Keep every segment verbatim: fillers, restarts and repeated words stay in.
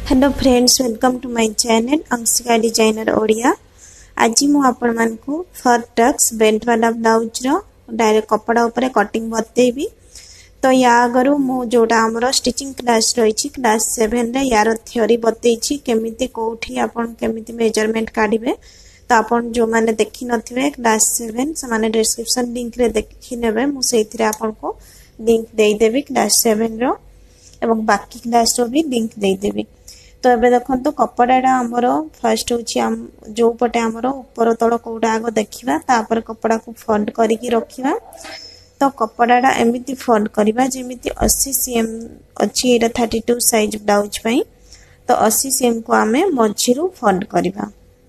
Hello friends, welcome to my channel Anshika designer Odia. आज मु आपण मान को फर टक्स बेल्ट वाला ब्लाउज रो डायरेक्ट कपड़ा ऊपर कटिंग बतेबी। तो या आगरु मु जोटा हमरो स्टिचिंग क्लास रही क्लास सेवन रे यार थ्योरी बतेछि केमिति कोठी आपण केमिति मेजरमेंट काढिबे। तो आपण जो माने देखि नथिबे क्लास सेवन से माने डिस्क्रिप्शन लिंक रे देखि नेबे। मु सेइथिरे आपण को लिंक देई देबी क्लास सेवन रो एवं बाकी क्लास रो भी लिंक देई देबी। तो एबे देखंतु कपड़ाटा हमरो फर्स्ट होची हम जो पटे हमरो ऊपर तळ कोडा आगो देखिबा, तापर कपड़ा को फोल्ड करी की रखिबा। तो कपड़ाटा एमिति फोल्ड करिबा जेमिति अस्सी सीएम अछि, एटा थर्टी टू साइज ब्लाउज पई। तो अस्सी सीएम को हमें मझिरु फोल्ड करिबा।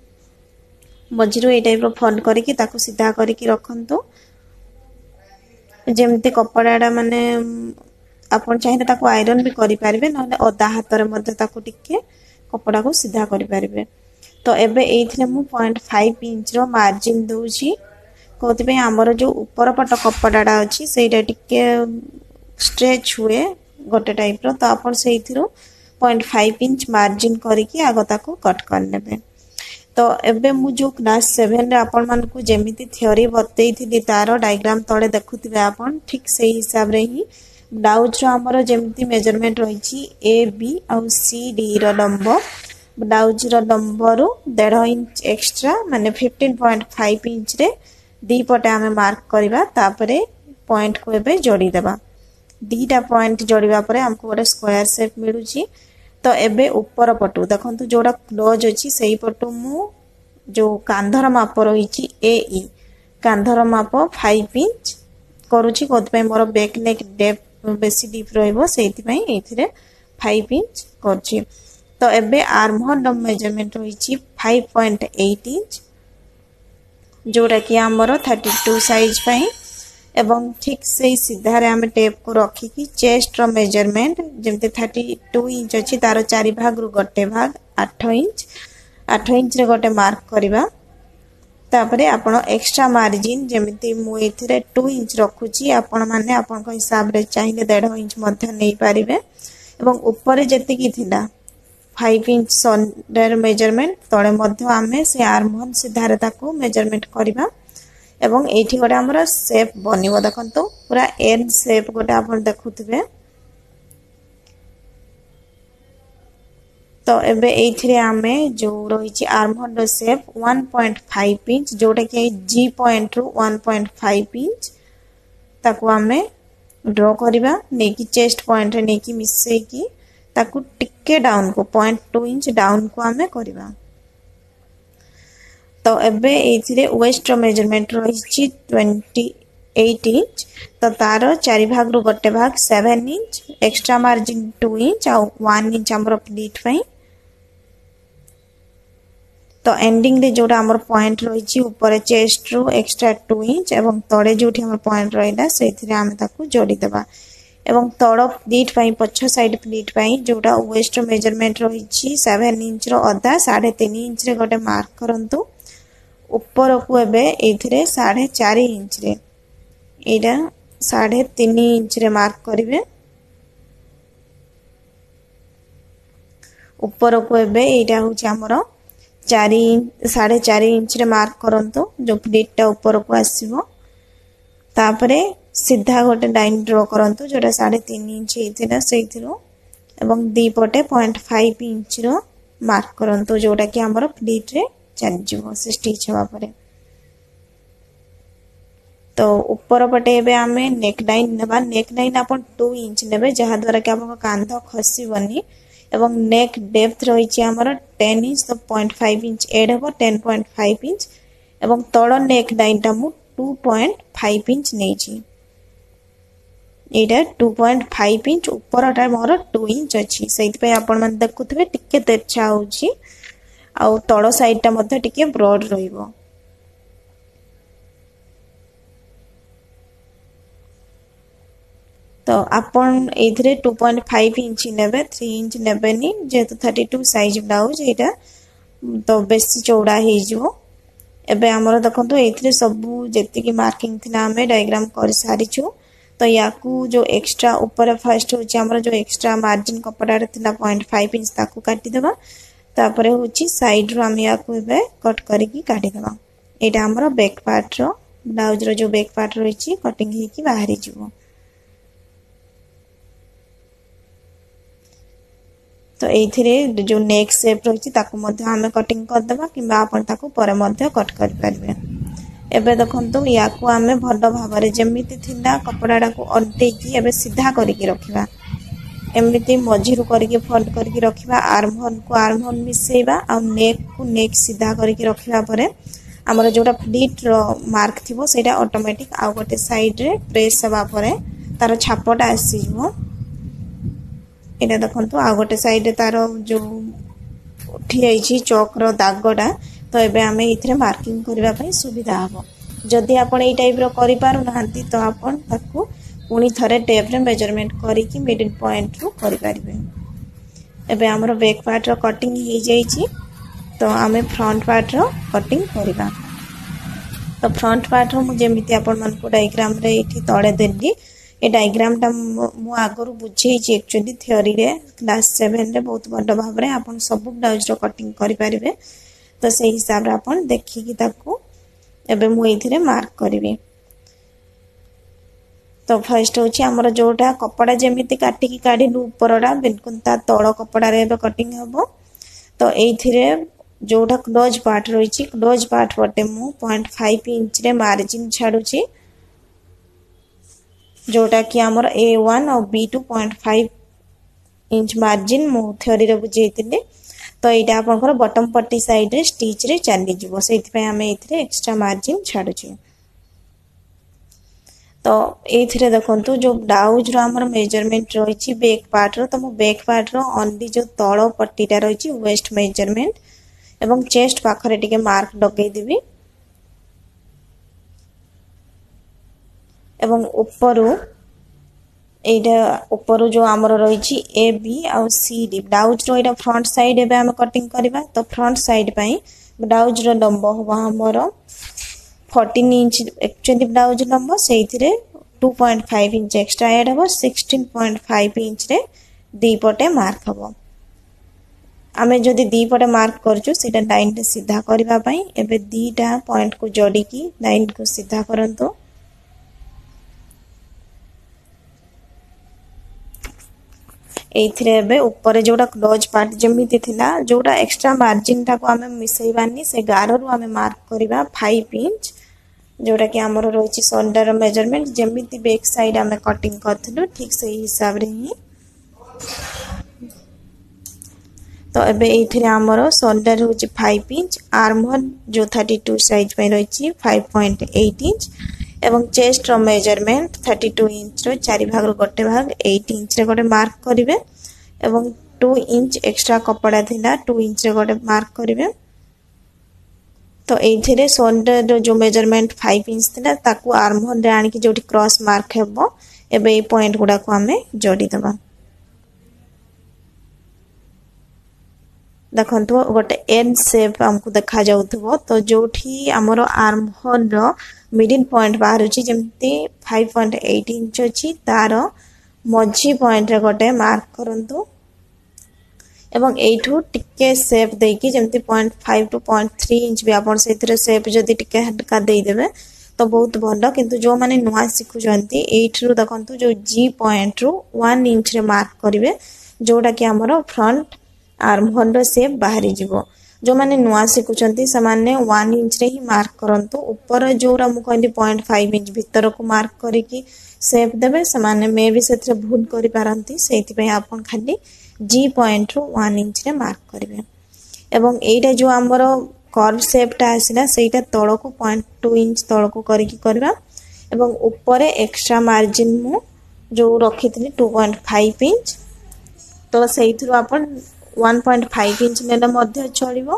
मझिरु ए टाइप रो फोल्ड करी की ताको सीधा करी की रखंतु जेमिति कपड़ाटा माने आपण चाहिए ताको आयरन भी करि पारिबे, नले अदा हाथ रे मध्य ताको टिके कपड़ा को सीधा करि पारिबे। तो एबे एथिले मु पॉइंट फाइव इंच रो मार्जिन दोउची। कोथि पे हमर जो ऊपर पट कपड़ाडा अछि सेटा टिके स्ट्रेच हुए गोटे टाइप रो। तो आपण सेइथिरो पॉइंट फाइव इंच मार्जिन करी की आगो ताको कट कर लेबे। तो एबे मु जो क्लास सेवन रे आपण मान को जेमिति थ्योरी बतेइथिली तारो डायग्राम तळे देखुथिबे आपण, ठीक सेही हिसाब रे ही ब्लाउज रो हमर जेमिति मेजरमेंट रही ए बी आउ सी डी रो लंब। ब्लाउज रो लंब रो डेढ़ इंच एक्स्ट्रा माने फिफ्टीन पॉइंट फाइव इंच रे दी पटे हमें मार्क करबा। तापरे पॉइंट को एबे जोड़ी देबा। दीटा पॉइंट जोड़िबा परे हमको गोटे स्क्वायर शेप मिलुची। तो एबे ऊपर पटु देखंतु जोडा क्लोज अछि सेही पटु मु जो कांधर माप रही ए ई कांधर माप फाइव इंच करूची। कोथ पे मोर बैक नेक डेप्थ बेसी डीप रहइबो सेति पई एथिरे फाइव इंच करची। तो एबे आर्म होल मेजरमेंट रही फाइव पॉइंट एट इंच जोड़ा कि हमर थर्टी टू साइज पई। एवं ठीक से सीधा रे हम टेप को रखी की चेस्ट रो मेजरमेंट जेमते थर्टी टू इंच अछि तार चारि भाग रु गोटे भाग आठ इंच आठ इंच रे गोटे मार्क करबा। तापरे आपण एक्स्ट्रा मार्जिन जेमिति मु एथिरे टू इंच रखुची, आपण माने आपण को हिसाब रे चाहिए डेढ़ इंच मध्य नै पारिबे। एवं ऊपर जेति की थिला फाइव इंच शोल्डर मेजरमेंट तळे मध्य आमे से आर्म होल सीधा रे ताको मेजरमेंट करबा। एवं एठी गोटे हमर शेप बनिबो देखंतो पूरा एल शेप गोटे आपण देखुथिबे। तो एबे एथिरे आमे जो रही arm hole shape one point five inch जोटा कि जी पॉइंट रु वन पॉइंट फाइव इंच ताको आमे ड्रॉ करबा। नेकी चेस्ट पॉइंट रे नेकी मिसै की ताको टिके डाउन को पॉइंट टू इंच डाउन को आमे करबा। तो एबे एथिरे वेस्ट रो मेजरमेंट रही ट्वेंटी एट इंच। तो तारो चारि भाग रु गोटे भाग seven inch extra margin two inch आ वन इंच हमर प्लीट पई। तो एंडिंग रे जोटा हमर पॉइंट रही ऊपर चेस्ट रु एक्स्ट्रा टू इंच एवं तळे जोठी हमर पॉइंट रहिला सेथिरे हम ताको जोड़ी देबा। एवं तळ प्लीट पई पछ साइड प्लीट पई जोटा वेस्ट रो मेजरमेंट रही सेवन इंच रो अधा साढ़े तीन इंच रे गोटे मार्क करंतु। ऊपर को एबे एथिरे साढ़े चार इंच रे एटा साढ़े तीन इंच रे मार्क करिवे। ऊपर को एबे एटा होची हमरो चार इंच साढ़े चार इंच रे मार्क करंतो जो प्लीटटा ऊपर को आसीबो। तापरे सीधा गोटे लाइन ड्रॉ करंतो जोटा साढ़े तीन इंच हेथिला सेथिरो एवं दी पटे पॉइंट फाइव इंच रो मार्क करंतो जोटा कि हमरो प्लीट रे चल जिवो से स्टिच हवा परे। तो ऊपर पटे एबे हमें नेक लाइन नेबा। नेक लाइन आपण टू इंच नेबे जहा द्वारा कि आपन कांध खसीबनी। एवं नेक डेप्थ रही हमर टेन इंच तो पॉइंट फाइव इंच एड हो टेन पॉइंट फाइव इंच एवं तळ नेक लाइन टा मु टू पॉइंट फाइव इंच नै छी। एटा टू पॉइंट फाइव इंच ऊपर टा मोर टू इंच अछि सेति पे आपण मन देखुथबे टिके तेरछा होची आ तळ साइड टा मध्ये टिके ब्रॉड रहिबो। तो आपण एथिरे टू पॉइंट फाइव इंच नेबे, थ्री इंच नेबेनी जेतु थर्टी टू साइज ब्लाउज एटा तो बेसी चौड़ा हे जिवो। एबे हमर देखंतु एथिरे सब जेति की मार्किंग थिना हमें डायग्राम कर सारिछु। तो या जो एक्स्ट्रा ऊपर फर्स्ट होची हमर जो एक्स्ट्रा मार्जिन कपड़ा रे थिला पॉइंट फाइव इंच ताकू काटी देबा तापरे होची साइड रो हम या एबे कट करिकी काटी देबा एटा हमर बैक पार्ट रो ब्लाउज रो जो बैक पार्ट रहिची कटिंग हे की बाहरी जीवो तो एथिरे जो नेक शेप रहिची ताकू मध्ये हमें कटिंग कर देबा किबा आपण ताकू परे मध्ये कट कर परबे एबे देखंतु या को हमें भलो भाबरे जेमिति थिला कपड़ाडा को अल्टे की एबे सीधा करिकी रखिबा एमिति मझिरु करिकी फोल्ड करिकी रखिबा आर्म होल को आर्म होल मिसेबा आ नेक को नेक सीधा करिकी रखिबा परे हमर जोटा प्लीट रो मार्क थिबो सेटा ऑटोमेटिक आ गोटे साइड रे प्रेस हेबा परे तार छापटा आसी जिवो एटा देखंतु आ गोटे साइड रे तार जो उठी आइची चौक रो दागडा तो एबे हमें इथरे मार्किंग करबा पई सुविधा हबो जदी आपण ए टाइप रो करि पारु नांती तो आपण ताकू पुनी थरे टेप रे मेजरमेंट करी कि मिडिल पॉइंट रो करि पारिबे एबे हमरो बैक पार्ट रो कटिंग हे जाईची तो हमें फ्रंट पार्ट रो कटिंग करबा तो फ्रंट पार्ट रो मु जेमिति आपण मन को डायग्राम रे इठी तळे देली ए डायग्राम टा मु आगरु बुझेई छी एक्चुअली थ्योरी रे क्लास सेवन रे बहुत बड़ भाव रे आपण सब ब्लाउज रो कटिंग करि पारिबे तो से हिसाब रे आपण देखि कि ताकू एबे मु एथिरे मार्क करबी तो फर्स्ट होची हमर जोटा कपड़ा जेमिति काटी की काडी लु ऊपरडा बिल्कुल ता तळ कपड़ा रे एबे कटिंग हबो तो एथिरे जोटा क्लोज पार्ट रहिची क्लोज पार्ट पटे मु पॉइंट फाइव इंच रे मार्जिन छाडुची जोटा कि हमर ए वन और B two point five inch margin मु थ्योरी रे बुझेइतिले तो एटा आपनकर बॉटम पट्टी साइड रे स्टिच रे चली जिवो सेति पे हमें इथरे एक्स्ट्रा मार्जिन छाडुची तो एथिरे देखंतु जो ब्लाउज रो हमर मेजरमेंट रहिची बैक पार्ट रो तो मु बैक पार्ट रो ओनली जो तळो पट्टीटा रहिची वेस्ट मेजरमेंट एवं चेस्ट पाखरे टिके मार्क लगेई देबी एवं ऊपरु एटा ऊपरु जो हमर रहिची ए बी और सी डी ब्लाउज रो एटा फ्रंट साइड एबे हम कटिंग करबा तो फ्रंट साइड पई ब्लाउज रो लंबा होबा हमर फोर्टीन इंच एक्चुअली ब्लाउज लंबा सेइथिरे two point five inch extra add हबो सिक्सटीन पॉइंट फाइव इंच रे दी पटे मार्क हबो आमे जदी दी पटे मार्क करजु सेटा लाइन रे सीधा करबा पई एबे दीटा पॉइंट को जोडी की लाइन को सीधा करंतो एथिरे एबे ऊपर जोटा क्लोज पार्ट जेमिति थिला जोटा एक्स्ट्रा मार्जिन ता को हमें मिसैबानी से गारो रु हमें मार्क करबा फाइव इंच जोटा कि हमर रहिची शोल्डर मेजरमेंट जेमिति बैक साइड हमें कटिंग करथलु ठीक से हिसाब रे ही तो एबे एथिरे हमर शोल्डर होची फाइव इंच आर्म होल जो थर्टी टू साइज पे रहिची फाइव पॉइंट एट इंच एवं चेस्ट रो मेजरमेंट थर्टी टू इंच रो चारि भाग रो गोटे भाग एट इंच रे गोटे मार्क करिवे एवं टू इंच एक्स्ट्रा कपड़ा थिला टू इंच रे गोटे मार्क करिवे तो एथिरे शोल्डर रो जो मेजरमेंट फाइव इंच थिला ताकू आर्म होल रे आनी कि जोटी क्रॉस मार्क हेबो एबे ए पॉइंट गुडा को हमें जोडी देबा देखंतु गोटे एन शेप हमकु देखा जाउथबो तो जोठी हमर आर्म होल रो मिडिल पॉइंट बाहर होची जेमती फाइव पॉइंट एट इंच होची तार मझी पॉइंट रे गोटे मार्क करंतु एवं एठू टिके शेप देकी जेमती point five two point three inch भी आपण सेथिरे शेप जदी टिके हटका देई देबे तो बहुत भलो किंतु जो माने नुआ सिखु जंती एठरू देखंतु जो जी पॉइंट रू वन इंच रे मार्क करिवे जोटा कि हमर फ्रंट आर्म होल रो शेप बाहरी जिवो जो माने नुआ सिखुचंती समाने वन इंच रे ही मार्क करंतु ऊपर जोरा मु कहली पॉइंट फाइव इंच भीतर को मार्क करी की शेप देबे समाने मे भी सेथरे भूल करि पारंती सेति पे आपन खाली जी पॉइंट रो वन इंच रे मार्क करिवे एवं एटा जो हमरो कर्व शेप ता आसिना सेटा तळ को पॉइंट टू इंच तळ को करी की करबा एवं ऊपर एक्स्ट्रा मार्जिन मु जो रखितली टू पॉइंट फाइव इंच तो सेइथरो आपन वन पॉइंट फाइव इंच नेला मध्य चलिबो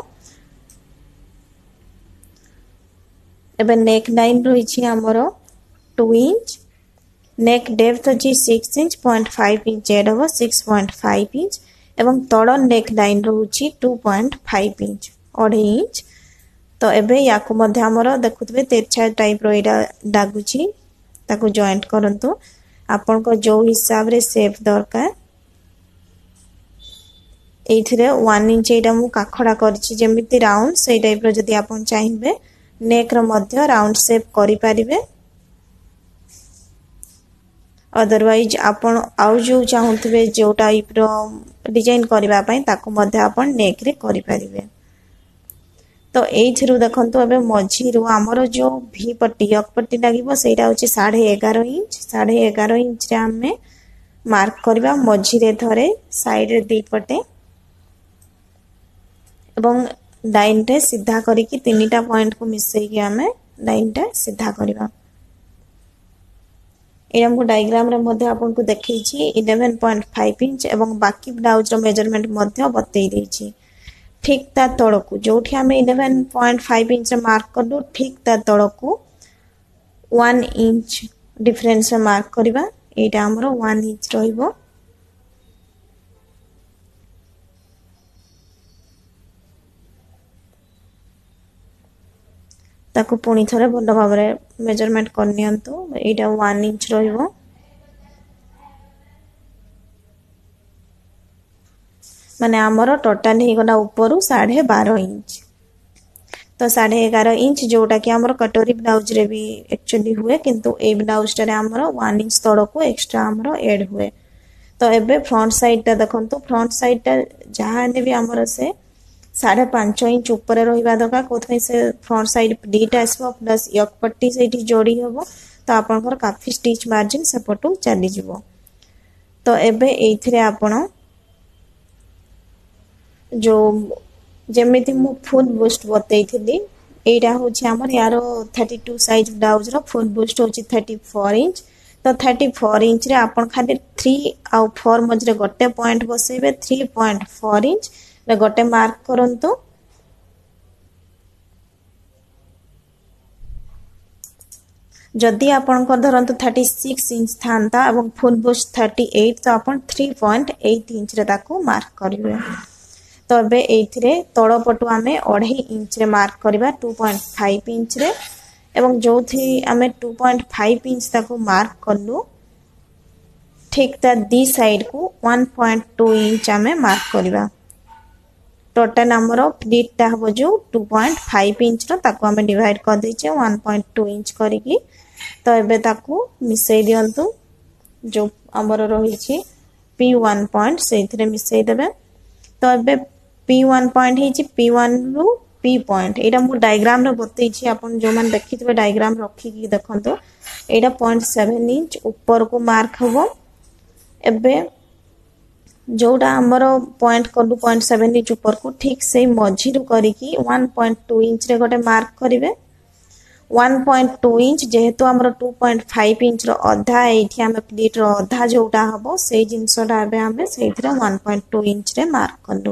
एबे नेक लाइन रहिछि हमरो टू इंच नेक डेप्थ अछि six inch point five inch add हो सिक्स पॉइंट फाइव इंच एवं तळ नेक लाइन रहुछि टू पॉइंट फाइव इंच अढ़ाई इंच तो एबे याकु मध्य हमरो देखुतबे तेरछा टाइप रो एडा लागुछि ताकु जॉइंट करंतु आपण को जो हिसाब रे शेप दरकार एथिरे वन इंच एटा मु काखडा करछि जेमिति राउंड से टाइप रो जदी आपण चाहिबे नेक रो मध्य राउंड शेप करि परिबे अदरवाइज आपण आउ जो चाहुतबे जो टाइप रो डिजाइन करबा पई ताको मध्य आपण नेक रे करि परिबे। तो एथिरु देखंतु एबे मझी रो हमरो जो भी पट्टी यक पट्टी लागिबो सेटा होछि साढ़े एगारह इंच साढ़े एगारह इंच रे हमें मार्क करबा मझी रे धरे साइड रे दी पटे एवं लाइन रे सीधा करिकि तीनटा पॉइंट को मिसई कि हमें लाइन रे सीधा करबा। एरम को डायग्राम रे मध्ये आपन को देखै छी इलेवन पॉइंट फाइव इंच एवं बाकी ब्लाउज रो मेजरमेंट मध्ये बतै दै छी। ठीक ता तळकू जोठी हमें इलेवन पॉइंट फाइव इंच रे मार्क करलु ठीक ता तळकू वन इंच डिफरेंस रे मार्क करबा एटा हमरो वन इंच रहइबो। ताको पुणी थरे भल भाव मेजरमेंट करनियंतु एटा वन इंच रहइबो। माने हमरो टोटल हे गला ऊपरु साढ़े बारह इंच तो साढ़े एगारह इंच जोटा कि हमरो कटोरी ब्लाउज रे भी एक्चुअली हुए किंतु ए ब्लाउज रे हमरो वन इंच तळको एक्स्ट्रा हमरो ऐड हुए। तो एबे फ्रंट साइड ता देखंतु फ्रंट साइड ता जहां ने भी हमरो से साढ़े पांच इंच ऊपर रहिबा दका कोथै से फ्रंट साइड डीटा आसबो प्लस यक पट्टी सेठी जोड़ी होबो तो आपनकर काफी स्टिच मार्जिन सपोर्ट चली जिवो। तो एबे एथिरे आपण जो जेमिति मु फुल बूस्ट बतै थिली एटा होछि हमर यारो थर्टी टू साइज ब्लाउज रो फुल बूस्ट होछि थर्टी फोर इंच। तो थर्टी फोर इंच रे आपण खाली थ्री आ फोर मजरे गोटे पॉइंट बसेबे थ्री पॉइंट फोर इंच रे गोटे मार्क करंतु जदि आपण को धरंतु थर्टी सिक्स इंच थांता एवं फुल बूस्ट थर्टी एट तो आपण थ्री पॉइंट एट इंच रे ताको मार्क करिवे। तो एबे एथिरे तळ पटु आमे अढ़ाई इंच रे मार्क करबा टू पॉइंट फाइव इंच रे एवं जोथि आमे टू पॉइंट फाइव इंच ताको मार्क करलु ठीक ता दी साइड को वन पॉइंट टू इंच आमे मार्क करबा। टोटल हमरो प्लीट ता हो जो टू पॉइंट फाइव इंच रो ताको आमे डिवाइड कर दैछे वन पॉइंट टू इंच करिकि। तो एबे ताको मिसई दियंतु जो हमरो रही छी पी वन पॉइंट सेथिरे मिसई देबे। तो एबे पी वन पॉइंट ही छी पी वन रु पी पॉइंट एटा मु डायग्राम रे बतै छी आपन जो मन देखितबे डायग्राम रखी की देखंतो एटा पॉइंट सेवन इंच ऊपर को मार्क होबो। एबे जोटा हमरो पॉइंट करलु पॉइंट सेवन इंच ऊपर को ठीक से मझी रु करिकि वन पॉइंट टू इंच रे गोटे मार्क करिवे। वन पॉइंट टू इंच जेहेतु हमरो टू पॉइंट फाइव इंच रो अधा एठी हमें प्लीट रो अधा जोटा हबो से जिंसटा एबे हमें सेथिरे वन पॉइंट टू इंच रे मार्क करलु।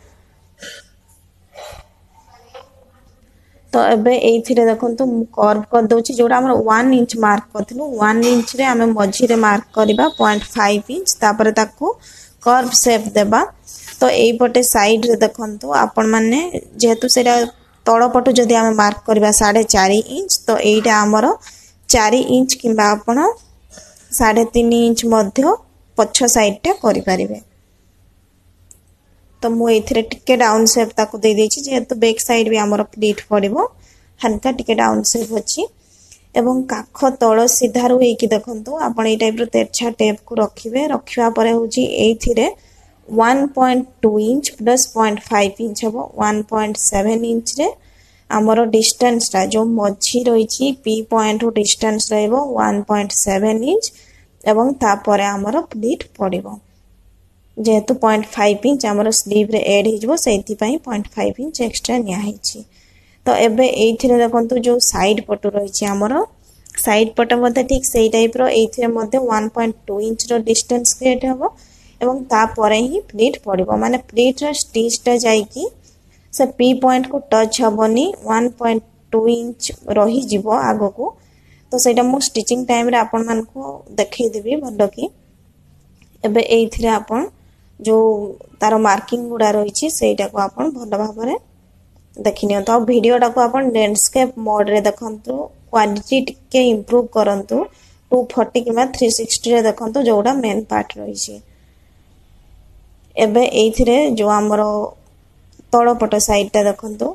तो एबे एथिरे देखंतु कर्व कर दोछि जोटा हमर वन इंच मार्क करथिलु वन इंच रे हमें मझी रे मार्क करबा पॉइंट फाइव इंच तापर ताको कर्व शेप देबा। तो एई पटे साइड रे देखंतु आपण माने जेहेतु सेटा तळ पटु जदी हमें मार्क करबा साढ़े चार इंच तो एटा हमरो चार इंच किबा आपण साढ़े तीन इंच मध्य पछ साइड टा करि परिबे। तो मु एथिरे टिके डाउन शेप ताको दे देछि जेहेतु बैक साइड भी हमरो प्लीट पड़िबो हल्का टिके डाउन शेप अछि एवं काख तळ सीधा रु हेकि देखंतु आपण ए टाइप रो तेरछा टेप को रखिबे। रखिवा परे होछि एथिरे one point two inch plus point five inch हबो वन पॉइंट सेवन इंच रे हमरो डिस्टेंस ता जो मझी रहिछि पी पॉइंट रो डिस्टेंस रहइबो वन पॉइंट सेवन इंच एवं ता परे हमरो प्लीट पड़िबो। जेहेतु पॉइंट फाइव इंच हमरो स्लीव रे ऐड हिजबो सेति पई पॉइंट फाइव इंच एक्स्ट्रा निया हिछि। तो एबे एथिरे देखंतु जो साइड पटु रहिछि हमरो साइड पट मध्ये ठीक सेही टाइप रो एथिरे मध्ये वन पॉइंट टू इंच रो डिस्टेंस क्रिएट हबो एवं ता परे ही प्लीट पड़िबो। माने प्लीट रो स्टिच ता जाई कि से पी पॉइंट को टच हबोनी वन पॉइंट टू इंच रही जिवो आगो को। तो सेटा मु स्टिचिंग टाइम रे आपन मान को देखै देबी भलो कि एबे एथिरे आपन जो तार मार्किंग गुडा रही सेटा को आपन भल भाव में देखिनियो। तो वीडियोटा को आपन लैंडस्केप मोड रे देखंतु क्वालिटी टिके इंप्रूव करंतु टू फोर्टी कि थ्री सिक्सटी रे देखो जोड़ा मेन पार्ट रही एबे एइथिरे जो आमर तल पट साइडटा देखो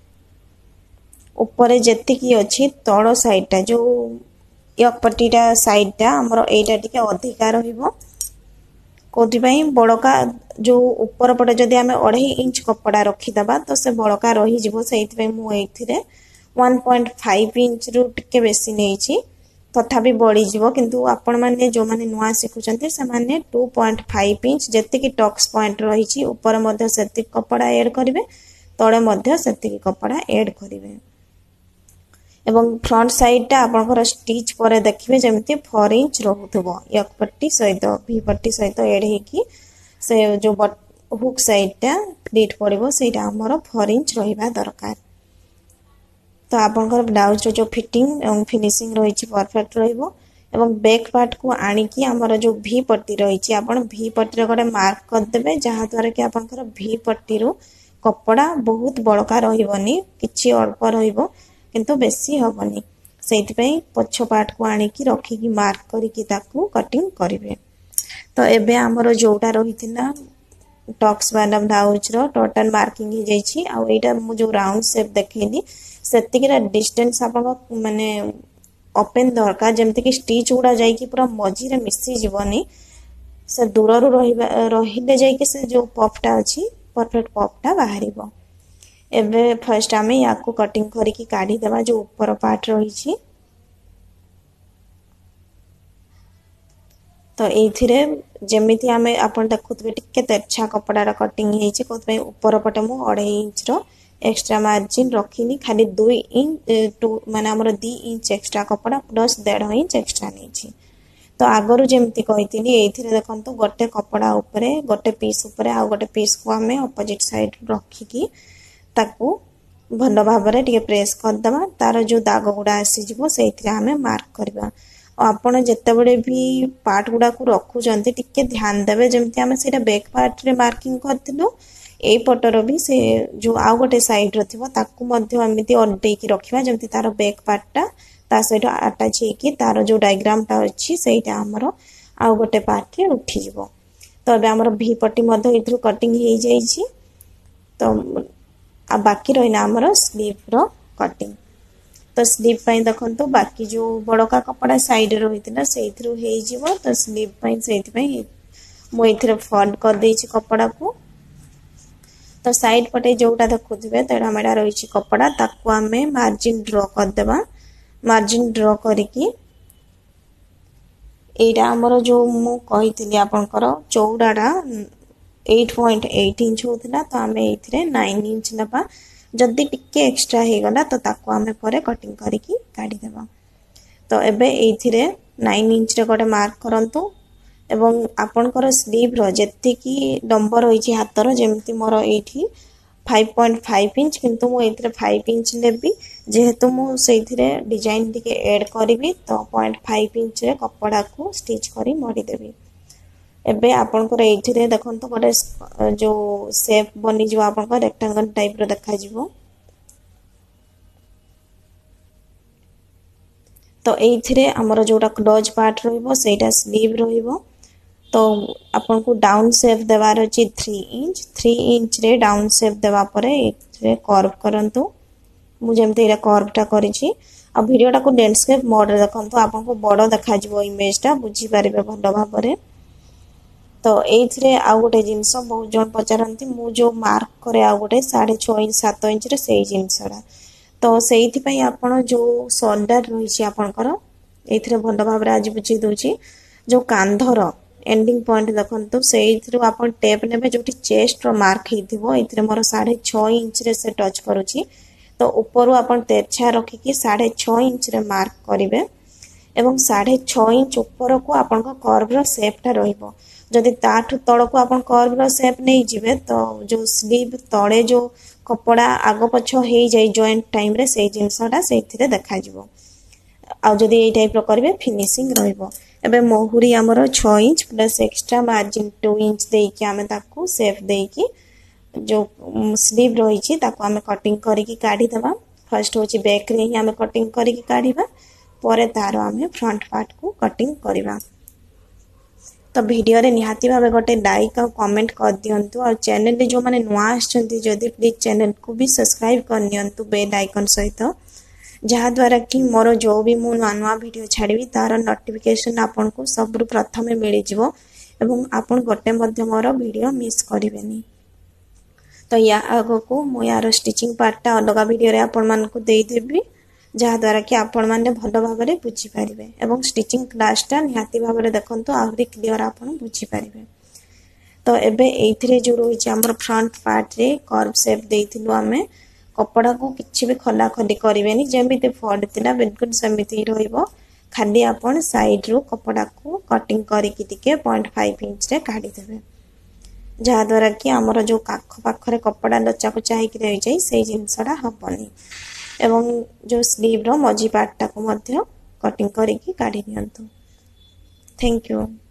ऊपर जेतिकी अच्छी तल साइडटा जो यक पट्टीटा साइडटा आमर एइटा टिके अधिका रहिबो कोथि पई बड़का जो ऊपर पटे जदि आमे अढ़ाई इंच कपड़ा रखिदबा तो से बड़का रही जिवो सेइथि पई मु एइथिरे वन पॉइंट फाइव इंच रु टिके बेसी नेइछि तथापि बढ़ी जीवो किंतु आपण माने जो माने नुआ सिखुचंते से माने टू पॉइंट फाइव इंच जेतिकी टक्स पॉइंट रहिछि ऊपर मध्ये सेतिक कपड़ा ऐड करिवे तळे मध्ये सेतिकी कपड़ा ऐड करिवे एवं फ्रंट साइडटा आपनकर स्टिच परे देखिबे जेमति फोर इंच रहउथबो एक पट्टी सहित भी पट्टी सहित ऐड हेकी से जो हुक साइडटा प्लीट पड़िबो सेटा हमर फोर इंच रहिबा दरकार तो आपनकर ब्लाउज जो फिटिंग एवं फिनिशिंग रही परफेक्ट रहिबो एवं बैक पार्ट को आनी की हमर जो भी पट्टी रही आपन भी पट्टी रे गोटे मार्क कर देबे जहा द्वारा कि आपनकर भी पट्टी रो कपड़ा बहुत बड़का रहिबोनी किछि अल्प रहिबो किंतु बेसी हबनी सेति पई पछ पार्ट को आनी की रखी की मार्क करी की ताकू कटिंग करिवे तो एबे हमर जोटा रहिथिना टॉक्स वाला ब्लाउज रो टोटल मार्किंग ही जाईछि आ एटा मु जो राउंड शेप देखैली सेतिकीरा डिस्टेंस आपन माने ओपन दरकार जेमति कि स्टिच उडा जाई की पूरा मझी रे मिसी जीवनी से दूर रु रहिबा रहिले जाई कि से जो पफटा अछि परफेक्ट पफटा बाहरिबो एबे फर्स्ट आमे याकू कटिंग करी की काढी देबा जो ऊपर पार्ट रही छी तो एथिरे जेमिति आमे आपन देखुतबे टिके तेरछा कपड़ा कटिंग हेछि कोतबे ऊपर पटे मु अढ़ाई इंच रो एक्स्ट्रा मार्जिन रखिनी खाली दो इंच टू माने हमर दो इंच एक्स्ट्रा कपड़ा प्लस डेढ़ इंच एक्स्ट्रा नेछि तो आगरु जेमति कहितिनी एथिरे देखंतु गोटे कपड़ा ऊपरे गोटे पीस ऊपरे आ गोटे पीस को हमें ऑपोजिट साइड रखी की ताकू भल भाबरे टिके प्रेस कर दबा तार जो दाग गुडा आसी जिवो सेथिरे हमें मार्क करबा आपण जेतेबेले भी पार्ट गुडा को रखु जंती टिके ध्यान देबे जेमति हमें सेटा बैक पार्ट रे मार्किंग करथिलु ए पटर भी से जो आउ गोटे साइड रथिबो ताकू मध्ये एमिति अल्टे की रखिबा जेमति तार बैक पार्टटा ता सहित अटैच हेकी तार जो डायग्राम ता अछि सेटा हमरो आउ गोटे पार्ट रे उठी जिवो तो अबे हमरो भी पट्टी मध्ये इथरु कटिंग हे जाई छी तो आ बाकी रहिना हमरो स्लीव रो कटिंग तो स्लीव पई देखंतो बाकी जो बड़का कपड़ा साइड रे रहितला सेइथरु हे जिवो तो स्लीव पई सेति पई मो इथरे फोल्ड कर देई छी कपड़ा को तो साइड पटे जोटा देखुथिबे तेडा मेडा रही कपड़ा ताकू आमे मार्जिन ड्रॉ कर देबा मार्जिन ड्रॉ करिकी एटा हमरो जो मु कहितली आपनकर चौड़ाडा आठ पॉइंट आठ इंच होतला तो आमे इथरे नौ इंच नबा जदी टिके एक्स्ट्रा हे गला तो ताकू आमे परे कटिंग करिकी काढी देबा तो एबे एथिरे नौ इंच रे गोटे मार्क करंतु एवं आपनकर स्लीव रो जेति की नंबर होई हातर जेमति मोर एठी पाँच पॉइंट पाँच इंच किंतु मो एथिरे पाँच इंच लेबी जेहेतु मो सेथिरे डिजाइन टिके ऐड करबी तो पॉइंट पाँच इंच रे कपड़ा को स्टिच करी मडी देबी एबे आपनकर एथिरे देखंतो गोटे जो शेप बनी जो आपनकर रेक्टेंगल टाइप रो देखा जिवो तो एथिरे हमर जोटा क्लोज पार्ट रहइबो सेटा स्लीव रहइबो तो आपन को डाउन शेप देवार अछि थ्री इंच थ्री इंच रे डाउन शेप देवा परे एथिरे कर्व करंतु मु जेमते एरा कर्वटा करिछि आ वीडियोटा को लैंडस्केप मोड रे देखंतो आपन को बडो देखा जिवो इमेजटा बुझी पारिबे भलो भाबरे तो एथिरे आ गोटे जिंस बहुत जन पचारंती मु जो मार्क करे आ गोटे साढ़े छह इंच सात इंच रे सेही जिंसडा तो सेहिथि पई आपण जो शोल्डर रहिछि आपनकर एथिरे भलो भाबरे आज बुझी दोछि जो कांधर एंडिंग पॉइंट देखंतु सेहिथि आपण टेप नेबे जोटी चेस्ट रो मार्क हेथिबो एथिरे मोर साढ़े छह इंच रे से टच करूछि तो ऊपर आपण तेरछा रखी की साढ़े छह इंच रे मार्क करिवे एवं साढ़े छह इंच ऊपर को आपण को कर्व रो शेपटा रहिबो जदि ताठु तळ को आपण कर्व रो शेप नै जिवे तो जो स्लीव तळे जो कपड़ा आग पछ हे जाई जॉइंट टाइम रे से जिंसटा सेथिरे देखा जिवो आ जदि ए टाइप रो करबे फिनिशिंग रहइबो एबे मोहुरी हमरो छह इंच प्लस एक्स्ट्रा मार्जिन दो इंच देई कि हमें ताकू शेप देई कि जो स्लीव रही छी ताकू हमें कटिंग करी की काढी देबा फर्स्ट होची बैक रे ही हमें कटिंग करी की काढीबा परे तार आमे फ्रंट पार्ट को कटिंग करवा। तो वीडियो रे निहाती भावे गोटे लाइक और कमेंट कर दियंतु और चैनल रे जो माने नुआ आछंती जदी प्लीज चैनल को भी सब्सक्राइब कर नियंतु बेल आइकन सहित, जहा द्वारा कि मोर जो भी मु नुआ नुआ वीडियो छाड़बी तार नोटिफिकेशन आपन को सब प्रथमे मिल जिवो एवं आपन गोटे मध्य मोर वीडियो मिस करिवेनी। तो या आगो को मु यार स्टिचिंग पार्टटा अलग वीडियो रे आपन मान को देई देबी, जहा द्वारा कि आपण माने भलो भाबरे बुझी पारिबे एवं स्टिचिंग क्लासटा निहाती भाबरे देखंतु आहुरी क्लियर आपण बुझी पारिबे। तो एबे एथिरे जो रही छै हमर फ्रंट पार्ट रे कर्व शेप देइथिलु आमे, कपड़ा को किछि भी खला खली करिवेनी, जेमिते फोल्ड थिला बिल्कुल समिति रहइबो। खाली आपण साइड रो कपड़ा को कटिंग करी कि टिके पॉइंट फाइव इंच रे काढी देबे, जहा द्वारा कि हमर जो काख पाखरे कपड़ा लचा को चाहि कि रहि जाई सेही जिंसडा हबनी एवं जो स्लीव रो मझी पार्ट टाको मध्य कटिंग करी कि काढी नियंतु। Thank you.